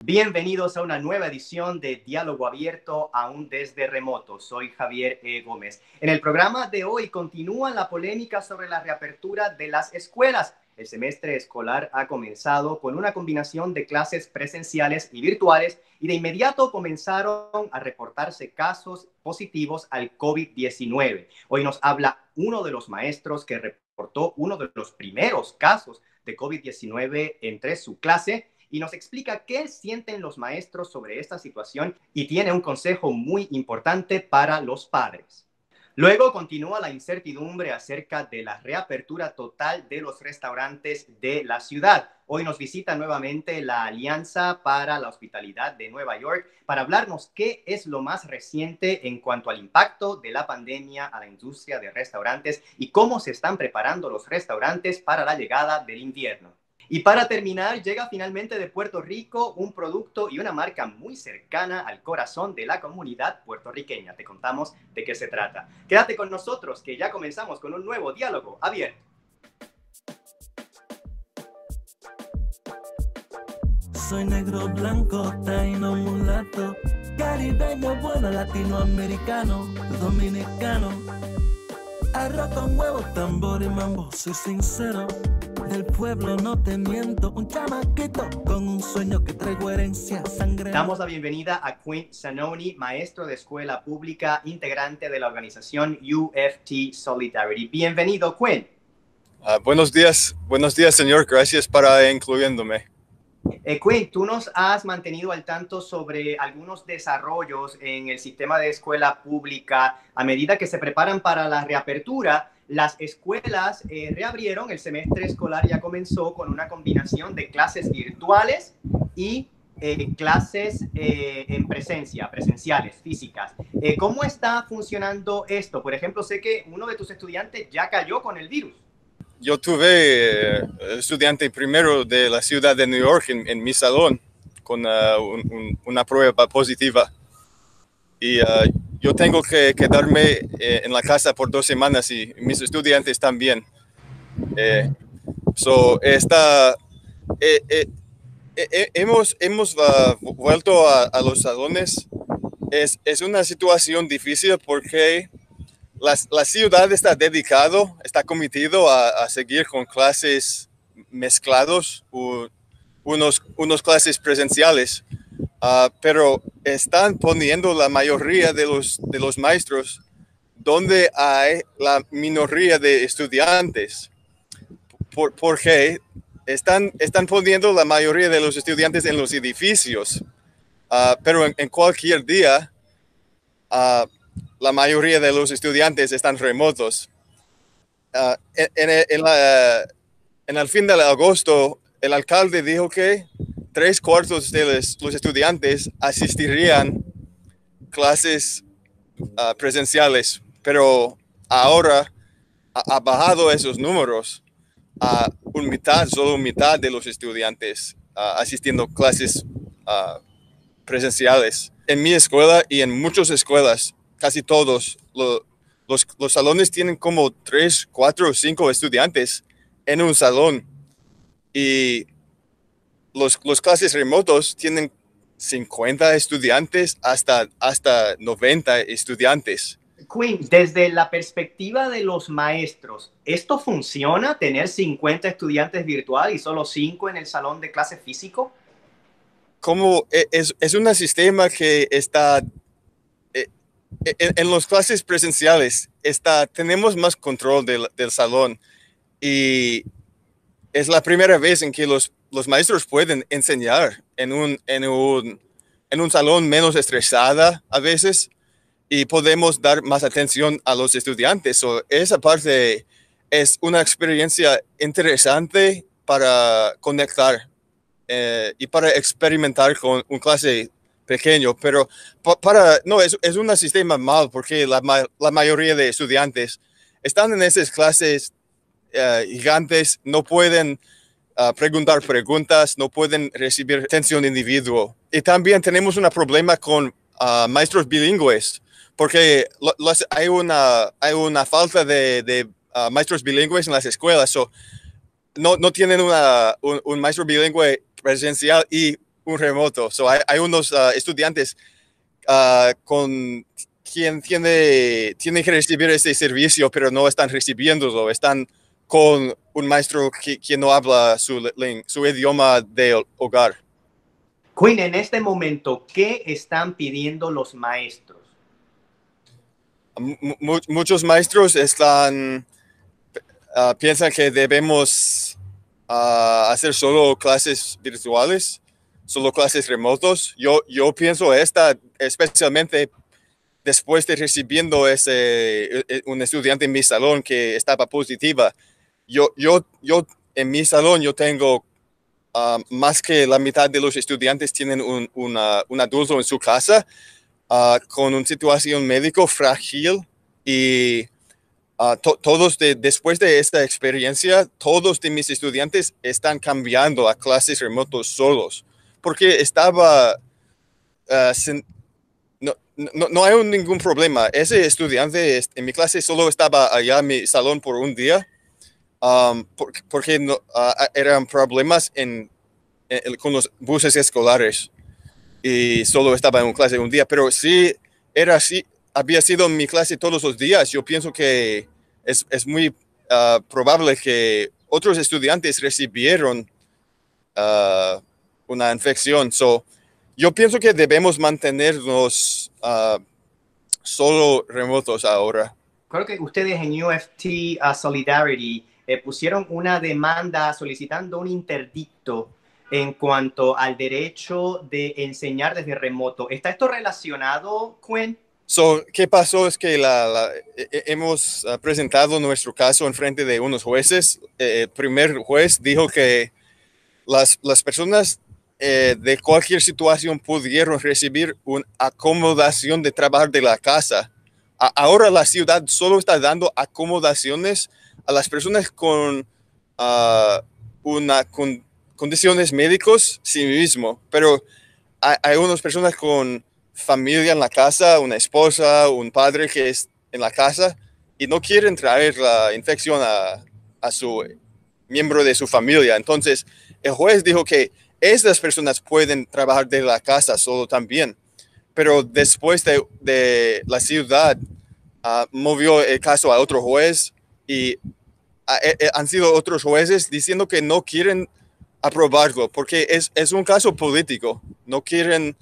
Bienvenidos a una nueva edición de Diálogo Abierto, aún desde remoto. Soy Javier Gómez. En el programa de hoy continúa la polémica sobre la reapertura de las escuelas. El semestre escolar ha comenzado con una combinación de clases presenciales y virtuales y de inmediato comenzaron a reportarse casos positivos al COVID-19. Hoy nos habla uno de los maestros que reportó uno de los primeros casos de COVID-19 entre su clase y nos explica qué sienten los maestros sobre esta situación y tiene un consejo muy importante para los padres. Luego continúa la incertidumbre acerca de la reapertura total de los restaurantes de la ciudad. Hoy nos visita nuevamente la Alianza para la Hospitalidad de Nueva York para hablarnos qué es lo más reciente en cuanto al impacto de la pandemia a la industria de restaurantes y cómo se están preparando los restaurantes para la llegada del invierno. Y para terminar, llega finalmente de Puerto Rico un producto y una marca muy cercana al corazón de la comunidad puertorriqueña. Te contamos de qué se trata. Quédate con nosotros, que ya comenzamos con un nuevo diálogo abierto. Soy negro, blanco, taíno, mulato, caribeño, bueno, latinoamericano, dominicano. Arroz con huevos, tambor y mambo, soy sincero. Del pueblo no te miento, un chamaquito con un sueño que traigo herencia, sangre. Damos la bienvenida a Quinn Zanoni, maestro de escuela pública, integrante de la organización UFT Solidarity. Bienvenido, Quinn. Buenos días, señor. Gracias para incluyéndome. Quinn, tú nos has mantenido al tanto sobre algunos desarrollos en el sistema de escuela pública a medida que se preparan para la reapertura. Las escuelas reabrieron, el semestre escolar ya comenzó con una combinación de clases virtuales y clases en presenciales, físicas. ¿Cómo está funcionando esto? Por ejemplo, sé que uno de tus estudiantes ya cayó con el virus. Yo tuve estudiante primero de la ciudad de New York en mi salón con una prueba positiva. Y yo tengo que quedarme en la casa por 2 semanas y mis estudiantes también. Hemos vuelto a los salones. Es una situación difícil porque la ciudad está cometido a seguir con clases mezclados, unos clases presenciales. Pero están poniendo la mayoría de los maestros donde hay la minoría de estudiantes. Porque están poniendo la mayoría de los estudiantes en los edificios. Pero en cualquier día, la mayoría de los estudiantes están remotos. En el fin de agosto, el alcalde dijo que 3/4 de los estudiantes asistirían clases presenciales, pero ahora ha bajado esos números a solo mitad de los estudiantes asistiendo clases presenciales. En mi escuela y en muchas escuelas, casi todos, los salones tienen como 3, 4 o 5 estudiantes en un salón y los clases remotos tienen 50 estudiantes hasta 90 estudiantes. Quinn, desde la perspectiva de los maestros, ¿esto funciona, tener 50 estudiantes virtual y solo 5 en el salón de clase físico? Como es un sistema que está en las clases presenciales, tenemos más control del salón y es la primera vez en que los maestros pueden enseñar en un salón menos estresada a veces y podemos dar más atención a los estudiantes. Esa parte es una experiencia interesante para conectar y para experimentar con un clase pequeño, pero es un sistema mal porque la mayoría de estudiantes están en esas clases gigantes, no pueden preguntar preguntas, no pueden recibir atención individual. Y también tenemos un problema con maestros bilingües, porque hay una falta de maestros bilingües en las escuelas. No tienen un maestro bilingüe presencial y un remoto. So, hay unos estudiantes con quien tiene que recibir ese servicio, pero no están recibiéndolo. Están con un maestro que no habla su idioma de hogar. Quinn, en este momento, ¿qué están pidiendo los maestros? Muchos maestros piensan que debemos hacer solo clases virtuales, solo clases remotos. Yo pienso especialmente después de recibiendo un estudiante en mi salón que estaba positiva. Yo en mi salón yo tengo más que la mitad de los estudiantes tienen un adulto en su casa con una situación médico frágil y después de esta experiencia, todos de mis estudiantes están cambiando a clases remotos solos, porque no hay ningún problema. Ese estudiante en mi clase solo estaba allá en mi salón por un día, porque eran problemas con los buses escolares y solo estaba en una clase un día, pero sí era así. Había sido en mi clase todos los días. Yo pienso que es muy probable que otros estudiantes recibieron una infección. So, yo pienso que debemos mantenernos solo remotos ahora. Creo que ustedes en UFT Solidarity pusieron una demanda solicitando un interdicto en cuanto al derecho de enseñar desde remoto. ¿Está esto relacionado, Quinn? So, ¿qué pasó? Es que hemos presentado nuestro caso en frente de unos jueces. El primer juez dijo que las personas de cualquier situación pudieron recibir una acomodación de trabajar de la casa. Ahora la ciudad solo está dando acomodaciones a las personas con condiciones médicas sí mismo, pero hay unas personas con familia en la casa, una esposa, un padre que es en la casa y no quieren traer la infección a su miembro de su familia. Entonces, el juez dijo que estas personas pueden trabajar de la casa solo también, pero después de la ciudad movió el caso a otro juez y han sido otros jueces diciendo que no quieren aprobarlo porque es un caso político. No quieren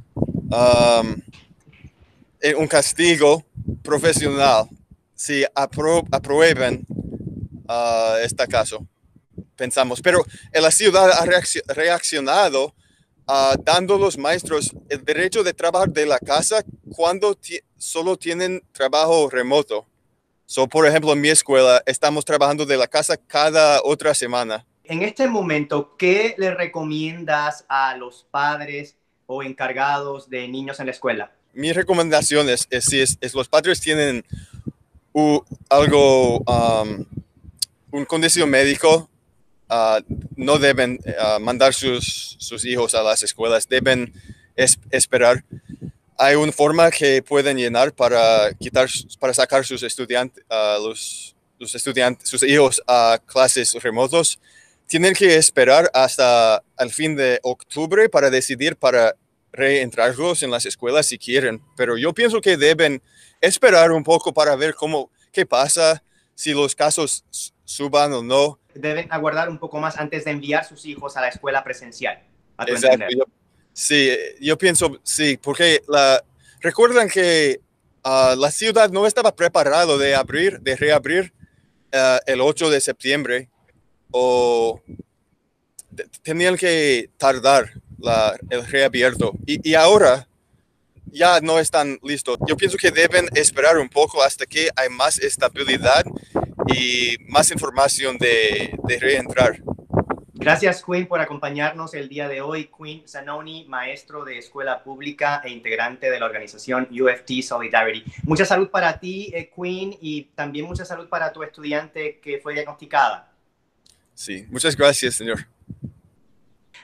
un castigo profesional si aprueban este caso, pensamos. Pero la ciudad ha reaccionado dando a los maestros el derecho de trabajar de la casa cuando solo tienen trabajo remoto. So, por ejemplo, en mi escuela estamos trabajando de la casa cada otra semana. En este momento, ¿qué le recomiendas a los padres o encargados de niños en la escuela? Mi recomendación es si los padres tienen algo, un condición médico, no deben mandar sus hijos a las escuelas, deben esperar. Hay una forma que pueden llenar para sacar sus estudiantes, sus hijos a clases remotos. Tienen que esperar hasta el fin de octubre para decidir para reentrarlos en las escuelas si quieren. Pero yo pienso que deben esperar un poco para ver qué pasa, si los casos suban o no. Deben aguardar un poco más antes de enviar sus hijos a la escuela presencial. Exacto. Yo pienso, sí, porque recuerdan que la ciudad no estaba preparado de reabrir el 8 de septiembre o tenían que tardar el reabierto y ahora ya no están listos. Yo pienso que deben esperar un poco hasta que hay más estabilidad y más información de reentrar. Gracias, Quinn, por acompañarnos el día de hoy. Quinn Zanoni, maestro de escuela pública e integrante de la organización UFT Solidarity. Mucha salud para ti, Quinn, y también mucha salud para tu estudiante que fue diagnosticada. Sí, muchas gracias, señor.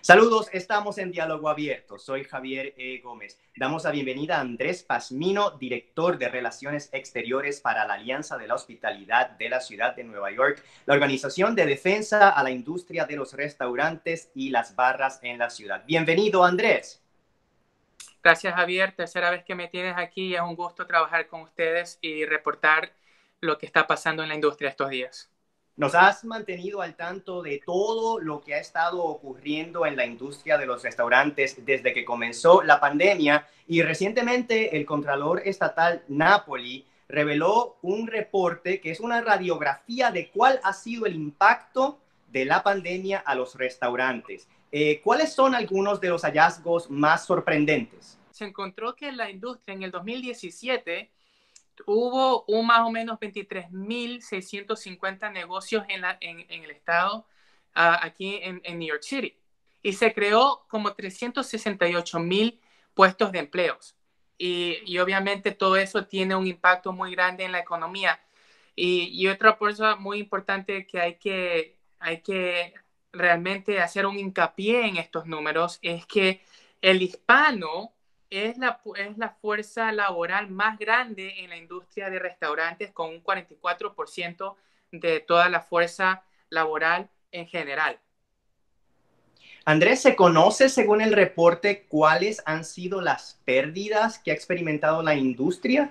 Saludos, estamos en Diálogo Abierto. Soy Javier Gómez. Damos la bienvenida a Andrés Pazmino, director de Relaciones Exteriores para la Alianza de la Hospitalidad de la Ciudad de Nueva York, la organización de defensa a la industria de los restaurantes y las barras en la ciudad. Bienvenido, Andrés. Gracias, Javier. Tercera vez que me tienes aquí. Es un gusto trabajar con ustedes y reportar lo que está pasando en la industria estos días. Nos has mantenido al tanto de todo lo que ha estado ocurriendo en la industria de los restaurantes desde que comenzó la pandemia, y recientemente el Contralor Estatal Napoli reveló un reporte que es una radiografía de cuál ha sido el impacto de la pandemia a los restaurantes. ¿Cuáles son algunos de los hallazgos más sorprendentes? Se encontró que la industria en el 2017 hubo más o menos 23.650 negocios en el estado, aquí en New York City. Y se creó como 368,000 puestos de empleos. Y obviamente todo eso tiene un impacto muy grande en la economía. Y otra cosa muy importante que hay que realmente hacer un hincapié en estos números es que el hispano es la fuerza laboral más grande en la industria de restaurantes, con un 44% de toda la fuerza laboral en general. Andrés, ¿se conoce según el reporte cuáles han sido las pérdidas que ha experimentado la industria?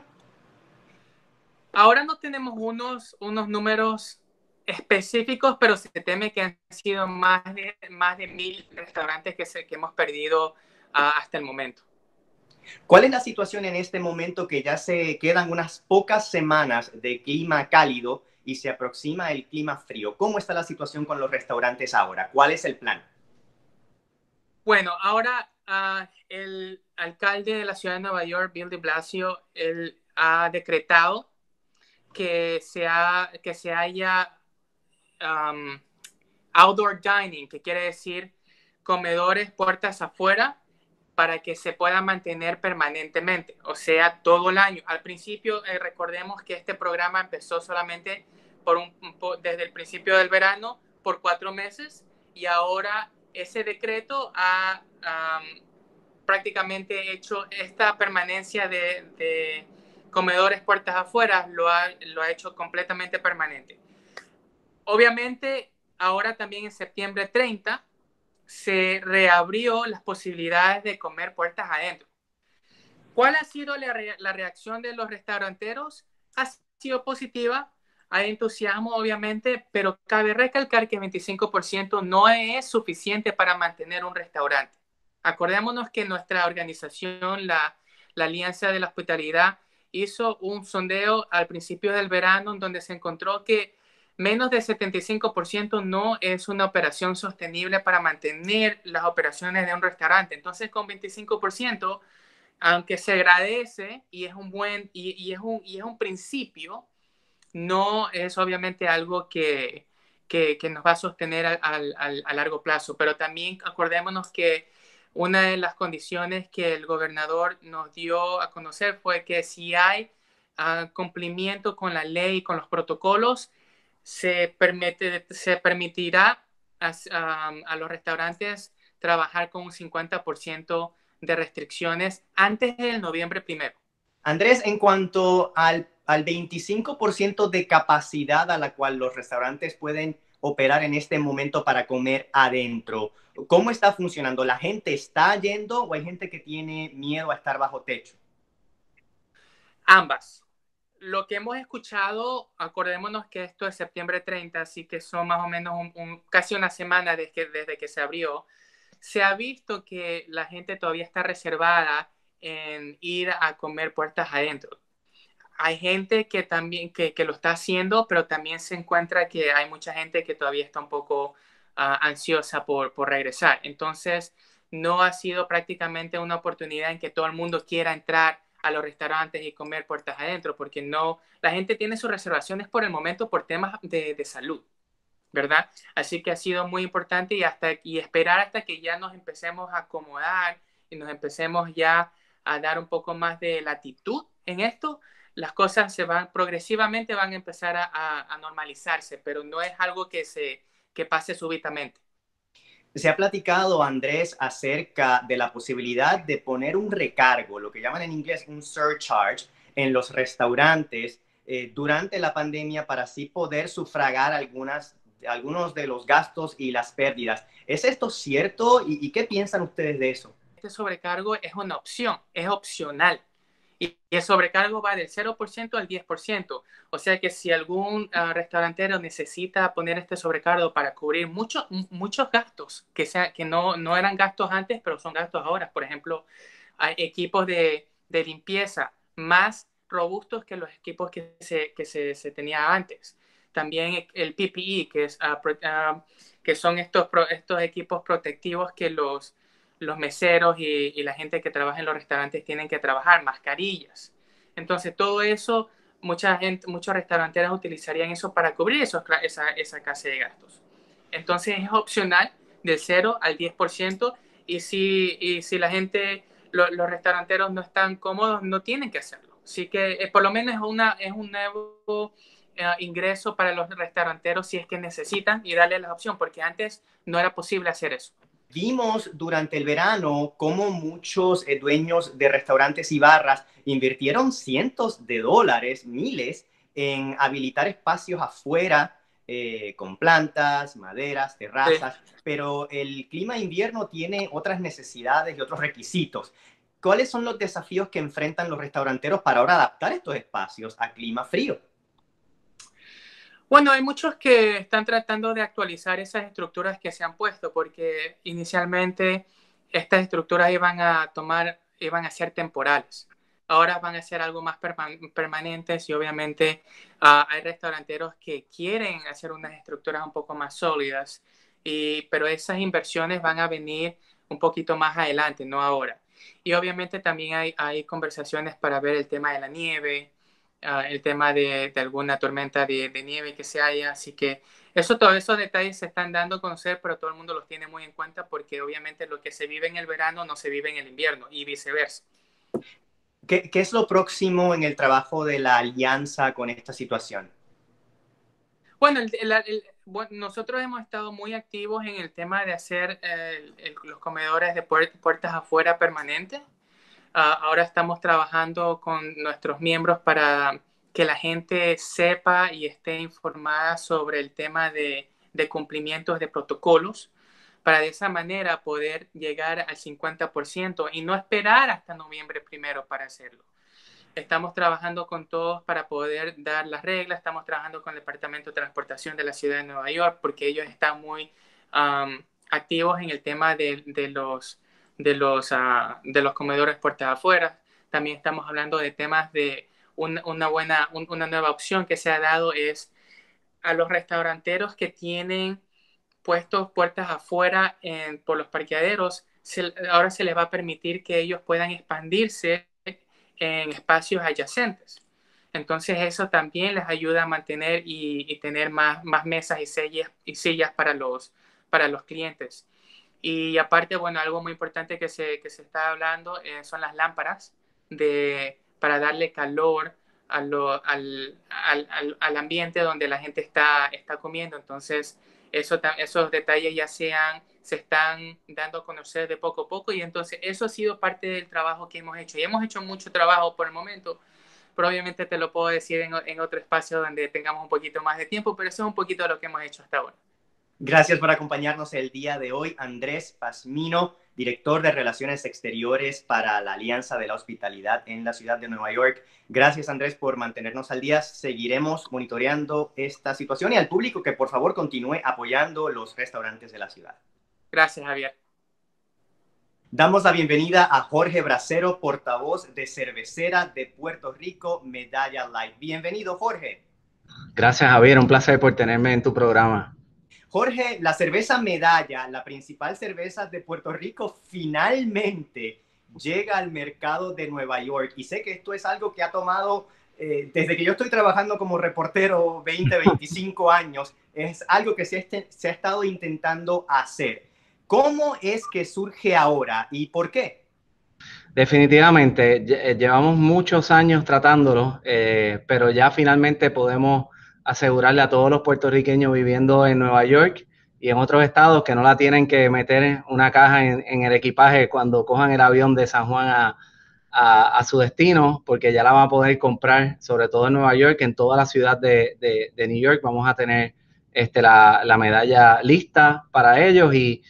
Ahora no tenemos unos números específicos, pero se teme que han sido más de 1,000 restaurantes que hemos perdido hasta el momento. ¿Cuál es la situación en este momento que ya se quedan unas pocas semanas de clima cálido y se aproxima el clima frío? ¿Cómo está la situación con los restaurantes ahora? ¿Cuál es el plan? Bueno, ahora el alcalde de la ciudad de Nueva York, Bill de Blasio, él ha decretado que se haya outdoor dining, que quiere decir comedores puertas afuera, para que se pueda mantener permanentemente, o sea, todo el año. Al principio, recordemos que este programa empezó solamente desde el principio del verano por 4 meses, y ahora ese decreto ha prácticamente hecho esta permanencia de comedores puertas afuera, lo ha hecho completamente permanente. Obviamente, ahora también en septiembre 30, se reabrió las posibilidades de comer puertas adentro. ¿Cuál ha sido la reacción de los restauranteros? Ha sido positiva, hay entusiasmo obviamente, pero cabe recalcar que 25% no es suficiente para mantener un restaurante. Acordémonos que nuestra organización, la Alianza de la Hospitalidad, hizo un sondeo al principio del verano en donde se encontró que menos del 75% no es una operación sostenible para mantener las operaciones de un restaurante. Entonces, con 25%, aunque se agradece y es un buen y es un principio, no es obviamente algo que nos va a sostener a largo plazo. Pero también acordémonos que una de las condiciones que el gobernador nos dio a conocer fue que si hay cumplimiento con la ley y con los protocolos, se permitirá a los restaurantes trabajar con un 50% de restricciones antes del noviembre 1. Andrés, en cuanto al 25% de capacidad a la cual los restaurantes pueden operar en este momento para comer adentro, ¿cómo está funcionando? ¿La gente está yendo o hay gente que tiene miedo a estar bajo techo? Ambas. Lo que hemos escuchado, acordémonos que esto es septiembre 30, así que son más o menos casi una semana desde que se abrió. Se ha visto que la gente todavía está reservada en ir a comer puertas adentro. Hay gente que también que lo está haciendo, pero también se encuentra que hay mucha gente que todavía está un poco ansiosa por regresar. Entonces, no ha sido prácticamente una oportunidad en que todo el mundo quiera entrar a los restaurantes y comer puertas adentro, porque no, la gente tiene sus reservaciones por el momento por temas de salud, ¿verdad? Así que ha sido muy importante y esperar hasta que ya nos empecemos a acomodar y nos empecemos ya a dar un poco más de latitud en esto, las cosas progresivamente van a empezar a normalizarse, pero no es algo que pase súbitamente. Se ha platicado, Andrés, acerca de la posibilidad de poner un recargo, lo que llaman en inglés un surcharge, en los restaurantes durante la pandemia para así poder sufragar algunos de los gastos y las pérdidas. ¿Es esto cierto? ¿Y qué piensan ustedes de eso? Este sobrecargo es una opción, es opcional. Y el sobrecargo va del 0% al 10%. O sea que si algún restaurantero necesita poner este sobrecargo para cubrir muchos gastos, que no eran gastos antes, pero son gastos ahora. Por ejemplo, hay equipos de limpieza más robustos que los equipos que se tenía antes. También el PPE, que son estos equipos protectivos que los meseros y la gente que trabaja en los restaurantes tienen que trabajar, mascarillas. Entonces, todo eso, muchos restauranteros utilizarían eso para cubrir esa clase de gastos. Entonces, es opcional del 0 al 10%, y si la gente, los restauranteros no están cómodos, no tienen que hacerlo. Así que por lo menos es un nuevo ingreso para los restauranteros si es que necesitan, y darle la opción, porque antes no era posible hacer eso. Vimos durante el verano cómo muchos dueños de restaurantes y barras invirtieron cientos de dólares, miles, en habilitar espacios afuera con plantas, maderas, terrazas, sí. Pero el clima invierno tiene otras necesidades y otros requisitos. ¿Cuáles son los desafíos que enfrentan los restauranteros para ahora adaptar estos espacios a clima frío? Bueno, hay muchos que están tratando de actualizar esas estructuras que se han puesto, porque inicialmente estas estructuras iban a ser temporales. Ahora van a ser algo más permanentes, y obviamente hay restauranteros que quieren hacer unas estructuras un poco más sólidas, pero esas inversiones van a venir un poquito más adelante, no ahora. Y obviamente también hay conversaciones para ver el tema de la nieve, el tema de alguna tormenta de nieve que se haya. Así que todos esos detalles se están dando a conocer, pero todo el mundo los tiene muy en cuenta, porque obviamente lo que se vive en el verano no se vive en el invierno, y viceversa. ¿Qué es lo próximo en el trabajo de la alianza con esta situación? Bueno, nosotros hemos estado muy activos en el tema de hacer los comedores de puertas afuera permanentes. Ahora estamos trabajando con nuestros miembros para que la gente sepa y esté informada sobre el tema de cumplimientos de protocolos, para de esa manera poder llegar al 50% y no esperar hasta noviembre 1 para hacerlo. Estamos trabajando con todos para poder dar las reglas. Estamos trabajando con el Departamento de Transportación de la Ciudad de Nueva York, porque ellos están muy activos en el tema de los comedores puertas afuera. También estamos hablando de temas de una nueva opción que se ha dado, es a los restauranteros que tienen puestos puertas afuera por los parqueaderos. Ahora se les va a permitir que ellos puedan expandirse en espacios adyacentes. Entonces eso también les ayuda a mantener y tener más mesas y sillas para los clientes. Y aparte, bueno, algo muy importante que se está hablando son las lámparas para darle calor al ambiente donde la gente está comiendo. Entonces esos detalles ya se están dando a conocer de poco a poco, y entonces eso ha sido parte del trabajo que hemos hecho. Y hemos hecho mucho trabajo por el momento, pero obviamente te lo puedo decir en otro espacio donde tengamos un poquito más de tiempo, pero eso es un poquito de lo que hemos hecho hasta ahora. Gracias por acompañarnos el día de hoy, Andrés Pazmino, director de Relaciones Exteriores para la Alianza de la Hospitalidad en la ciudad de Nueva York. Gracias, Andrés, por mantenernos al día. Seguiremos monitoreando esta situación, y al público que por favor continúe apoyando los restaurantes de la ciudad. Gracias, Javier. Damos la bienvenida a Jorge Bracero, portavoz de Cervecera de Puerto Rico, Medalla Light. Bienvenido, Jorge. Gracias, Javier. Un placer por tenerme en tu programa. Jorge, la cerveza Medalla, la principal cerveza de Puerto Rico, finalmente llega al mercado de Nueva York. Y sé que esto es algo que ha tomado, desde que yo estoy trabajando como reportero, 20, 25 años, es algo que se ha estado intentando hacer. ¿Cómo es que surge ahora y por qué? Definitivamente, llevamos muchos años tratándolo, pero ya finalmente podemos asegurarle a todos los puertorriqueños viviendo en Nueva York y en otros estados que no la tienen que meter en una caja en el equipaje cuando cojan el avión de San Juan a su destino, porque ya la van a poder comprar, sobre todo en Nueva York, en toda la ciudad de New York. Vamos a tener la medalla lista para ellos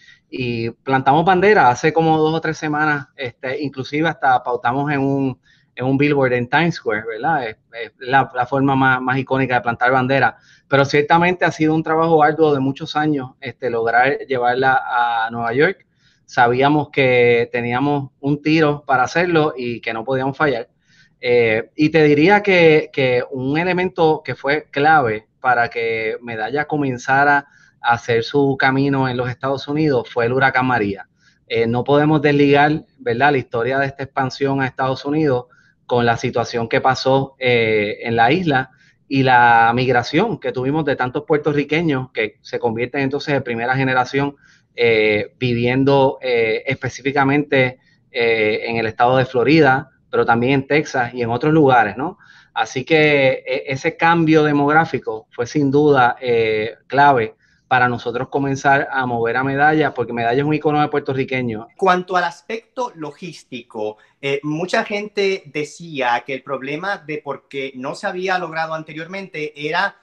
y plantamos bandera hace como 2 o 3 semanas, inclusive hasta pautamos en un billboard en Times Square, ¿verdad? Es la forma más icónica de plantar bandera, pero ciertamente ha sido un trabajo arduo de muchos años lograr llevarla a Nueva York. Sabíamos que teníamos un tiro para hacerlo y que no podíamos fallar. Y te diría que un elemento que fue clave para que Medalla comenzara a hacer su camino en los Estados Unidos fue el huracán María. No podemos desligar, ¿verdad?, la historia de esta expansión a Estados Unidos con la situación que pasó en la isla y la migración que tuvimos de tantos puertorriqueños que se convierten entonces en primera generación viviendo específicamente en el estado de Florida, pero también en Texas y en otros lugares, ¿no? Así que ese cambio demográfico fue sin duda clave para nosotros comenzar a mover a Medalla, porque Medalla es un icono de puertorriqueño. Cuanto al aspecto logístico, mucha gente decía que el problema de por qué no se había logrado anteriormente era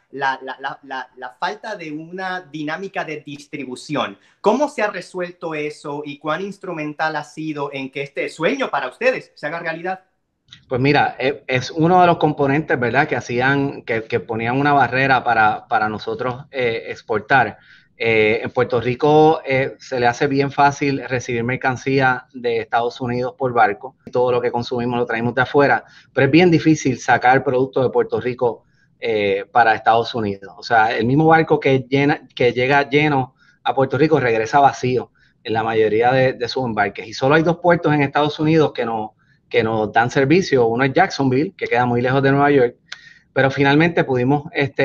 la falta de una dinámica de distribución. ¿Cómo se ha resuelto eso y cuán instrumental ha sido en que este sueño para ustedes se haga realidad? Pues mira, es uno de los componentes, ¿verdad?, que hacían, que ponían una barrera para nosotros exportar. En Puerto Rico se le hace bien fácil recibir mercancía de Estados Unidos por barco. Todo lo que consumimos lo traemos de afuera, pero es bien difícil sacar productos de Puerto Rico para Estados Unidos. O sea, el mismo barco que llega lleno a Puerto Rico regresa vacío en la mayoría de sus embarques. Y solo hay 2 puertos en Estados Unidos que nos dan servicio. Uno es Jacksonville, que queda muy lejos de Nueva York, pero finalmente pudimos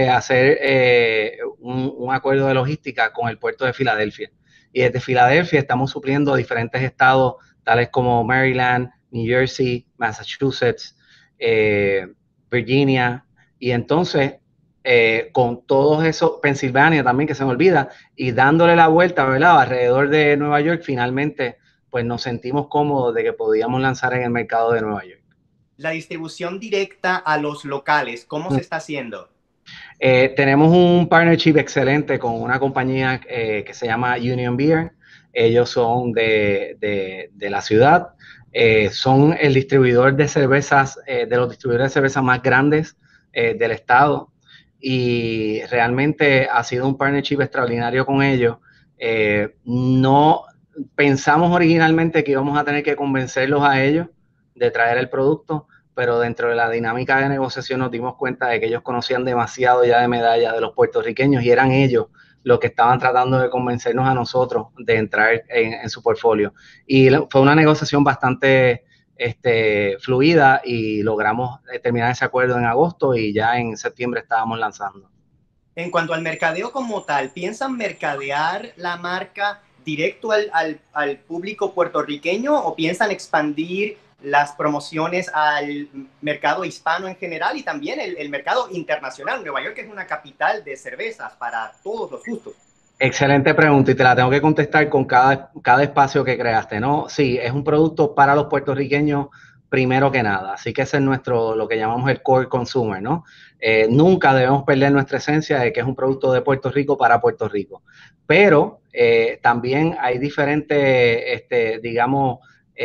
hacer un acuerdo de logística con el puerto de Filadelfia. Y desde Filadelfia estamos supliendo a diferentes estados, tales como Maryland, New Jersey, Massachusetts, Virginia, y entonces con todos esos, Pensilvania también, que se me olvida, y dándole la vuelta, ¿verdad?, alrededor de Nueva York, finalmente pues nos sentimos cómodos de que podíamos lanzar en el mercado de Nueva York. La distribución directa a los locales, ¿cómo se está haciendo? Tenemos un partnership excelente con una compañía que se llama Union Beer. Ellos son de la ciudad, son el distribuidor de cervezas, de los distribuidores de cervezas más grandes del estado, y realmente ha sido un partnership extraordinario con ellos. No pensamos originalmente que íbamos a tener que convencerlos a ellos de traer el producto, pero dentro de la dinámica de negociación nos dimos cuenta de que ellos conocían demasiado ya de Medalla, de los puertorriqueños, y eran ellos los que estaban tratando de convencernos a nosotros de entrar en su portfolio. Y fue una negociación bastante fluida y logramos terminar ese acuerdo en agosto y ya en septiembre estábamos lanzando. En cuanto al mercadeo como tal, ¿piensan mercadear la marca directo al público puertorriqueño o piensan expandir las promociones al mercado hispano en general y también el mercado internacional? Nueva York es una capital de cervezas para todos los gustos. Excelente pregunta y te la tengo que contestar con cada espacio que creaste, ¿no? Sí, es un producto para los puertorriqueños primero que nada, así que ese es lo que llamamos el core consumer, ¿no? Nunca debemos perder nuestra esencia de que es un producto de Puerto Rico para Puerto Rico, pero también hay diferentes, digamos,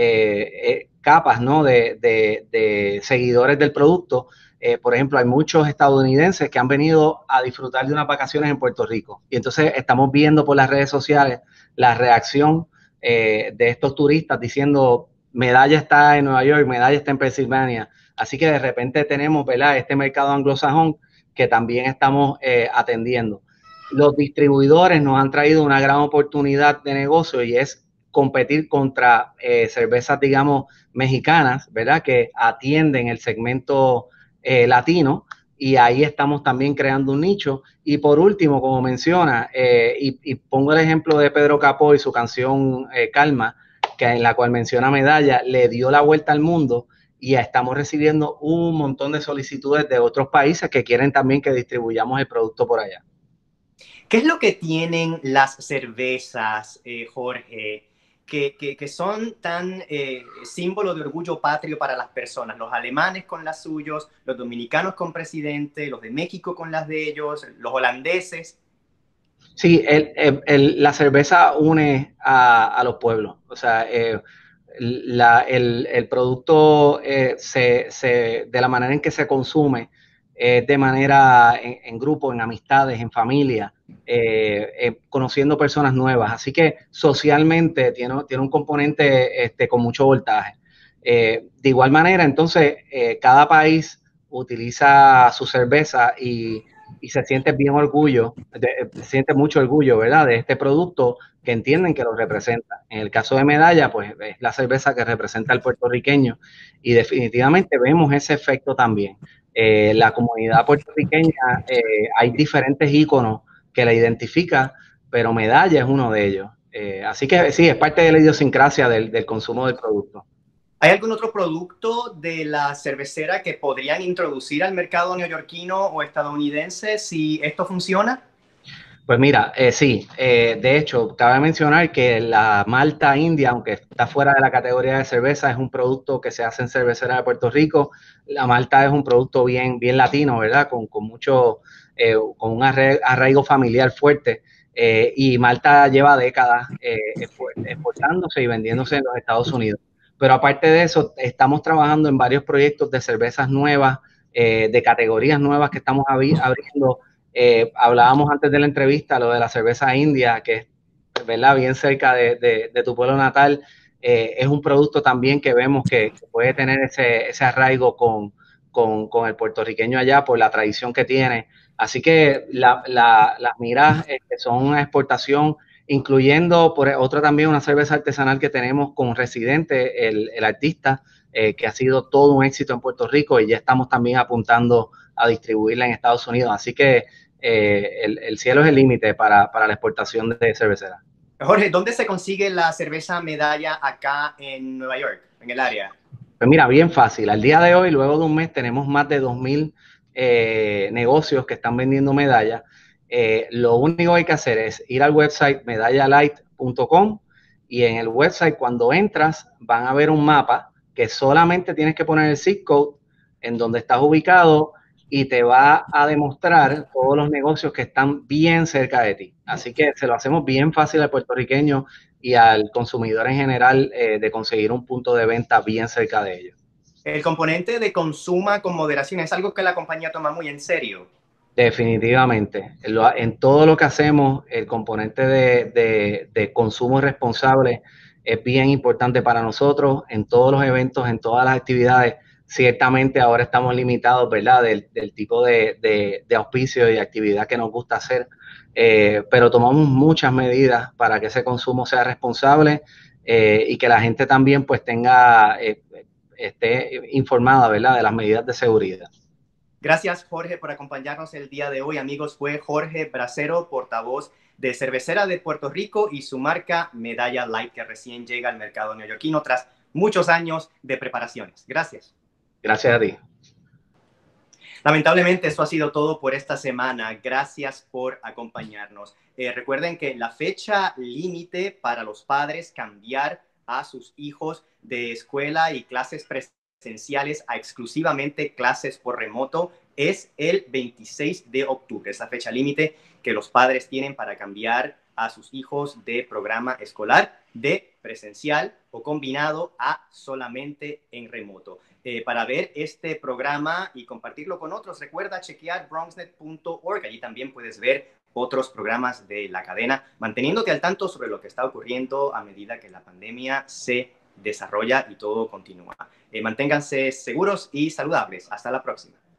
capas, ¿no?, de seguidores del producto. Por ejemplo, hay muchos estadounidenses que han venido a disfrutar de unas vacaciones en Puerto Rico y entonces estamos viendo por las redes sociales la reacción de estos turistas diciendo Medalla está en Nueva York, Medalla está en Pensilvania, así que de repente tenemos, ¿verdad?, este mercado anglosajón que también estamos atendiendo. Los distribuidores nos han traído una gran oportunidad de negocio y es competir contra cervezas, digamos, mexicanas, ¿verdad?, que atienden el segmento latino, y ahí estamos también creando un nicho. Y por último, como menciona, y pongo el ejemplo de Pedro Capó y su canción Calma, que en la cual menciona Medalla, le dio la vuelta al mundo y ya estamos recibiendo un montón de solicitudes de otros países que quieren también que distribuyamos el producto por allá. ¿Qué es lo que tienen las cervezas, Jorge, que son tan símbolo de orgullo patrio para las personas? Los alemanes con las suyos, los dominicanos con presidente, los de México con las de ellos, los holandeses. Sí, la cerveza une a los pueblos. O sea, el producto de la manera en que se consume, de manera en grupo, en amistades, en familia, conociendo personas nuevas. Así que socialmente tiene un componente con mucho voltaje. De igual manera, entonces, cada país utiliza su cerveza y se siente se siente mucho orgullo, ¿verdad? De este producto que entienden que lo representa. En el caso de Medalla, pues es la cerveza que representa al puertorriqueño y definitivamente vemos ese efecto también. La comunidad puertorriqueña, hay diferentes íconos que la identifican, pero Medalla es uno de ellos. Así que sí, es parte de la idiosincrasia del consumo del producto. ¿Hay algún otro producto de la cervecera que podrían introducir al mercado neoyorquino o estadounidense si esto funciona? Pues mira, sí, de hecho, cabe mencionar que la malta india, aunque está fuera de la categoría de cerveza, es un producto que se hace en cerveceras de Puerto Rico. La malta es un producto bien latino, ¿verdad? Con mucho, con un arraigo familiar fuerte. Y Malta lleva décadas exportándose y vendiéndose en los Estados Unidos. Pero aparte de eso, estamos trabajando en varios proyectos de cervezas nuevas, de categorías nuevas que estamos abriendo. Hablábamos antes de la entrevista lo de la cerveza india, que es, ¿verdad?, bien cerca de tu pueblo natal. Es un producto también que vemos que puede tener ese arraigo con el puertorriqueño allá por la tradición que tiene. Así que las miras son una exportación, incluyendo por otra también una cerveza artesanal que tenemos con Residente, el artista, que ha sido todo un éxito en Puerto Rico y ya estamos también apuntando a distribuirla en Estados Unidos. Así que el cielo es el límite para la exportación de cerveceras. Jorge, ¿dónde se consigue la cerveza Medalla acá en Nueva York, en el área? Pues mira, bien fácil. Al día de hoy, luego de un mes, tenemos más de 2,000 negocios que están vendiendo Medalla. Lo único que hay que hacer es ir al website medallalight.com y en el website, cuando entras, van a ver un mapa que solamente tienes que poner el zip code en donde estás ubicado y te va a demostrar todos los negocios que están bien cerca de ti. Así que se lo hacemos bien fácil al puertorriqueño y al consumidor en general, de conseguir un punto de venta bien cerca de ellos. El componente de consuma con moderación es algo que la compañía toma muy en serio. Definitivamente. En todo lo que hacemos, el componente de consumo responsable es bien importante para nosotros. En todos los eventos, en todas las actividades, ciertamente ahora estamos limitados, ¿verdad?, del tipo de auspicio y actividad que nos gusta hacer, pero tomamos muchas medidas para que ese consumo sea responsable, y que la gente también pues esté informada, ¿verdad?, de las medidas de seguridad. Gracias, Jorge, por acompañarnos el día de hoy. Amigos, fue Jorge Bracero, portavoz de Cervecera de Puerto Rico y su marca Medalla Light, que recién llega al mercado neoyorquino tras muchos años de preparaciones. Gracias. Gracias a ti. Lamentablemente, eso ha sido todo por esta semana. Gracias por acompañarnos. Recuerden que la fecha límite para los padres cambiar a sus hijos de escuela y clases presenciales a exclusivamente clases por remoto es el 26 de octubre. Esa fecha límite que los padres tienen para cambiar a sus hijos de programa escolar de presencial o combinado a solamente en remoto. Para ver este programa y compartirlo con otros, recuerda chequear bronxnet.org. Allí también puedes ver otros programas de la cadena, manteniéndote al tanto sobre lo que está ocurriendo a medida que la pandemia se desarrolla y todo continúa. Manténganse seguros y saludables. Hasta la próxima.